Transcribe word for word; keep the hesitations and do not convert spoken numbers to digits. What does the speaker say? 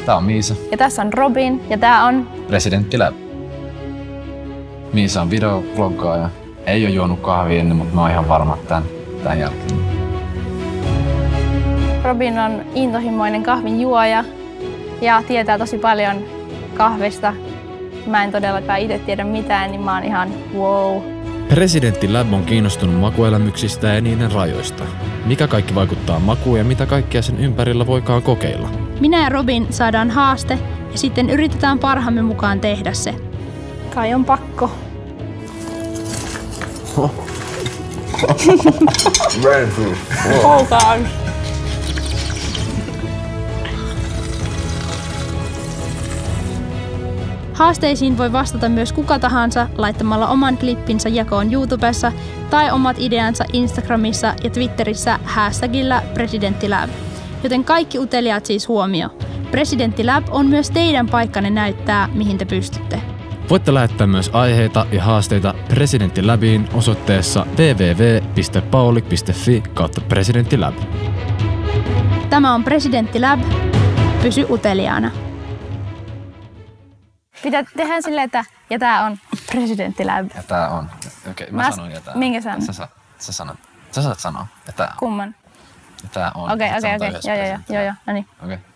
Tää on Miisa. Ja tässä on Robin ja tää on Presidentti Lab. Miisa on videobloggaaja. Ei ole juonut kahvia ennen, mutta mä oon ihan varma tän, tän jälkeen. Robin on intohimoinen kahvin juoja ja tietää tosi paljon kahvista. Mä en todellakaan itse tiedä mitään, niin mä oon ihan wow. Presidentti Lab on kiinnostunut makuelämyksistä ja niiden rajoista. Mikä kaikki vaikuttaa makuun ja mitä kaikkea sen ympärillä voikaan kokeilla. Minä ja Robin saadaan haaste ja sitten yritetään parhaamme mukaan tehdä se. Kai on pakko. Poukaan. Haasteisiin voi vastata myös kuka tahansa laittamalla oman klippinsä jakoon YouTubessa tai omat ideansa Instagramissa ja Twitterissä hashtagillä presidenttilab. Joten kaikki uteliaat siis huomio. Presidenttilab on myös teidän paikkanne näyttää, mihin te pystytte. Voitte lähettää myös aiheita ja haasteita Presidenttilabiin osoitteessa www piste paulik piste fi kautta presidenttilab. Tämä on Presidenttilab. Pysy uteliaana. Pitää tehdä silleen, että ja tää on Presidenttilab. Ja tää on. Okei, okay, mä, mä sanon ja tää. Minkä sanon? Sä, sä, sä sanot. Sä saat sanoa. Ja tää on. Kumman? Ja tää on. Okei, okei, okei. Joo, joo, joo, joo, no niin. Okei. Okay.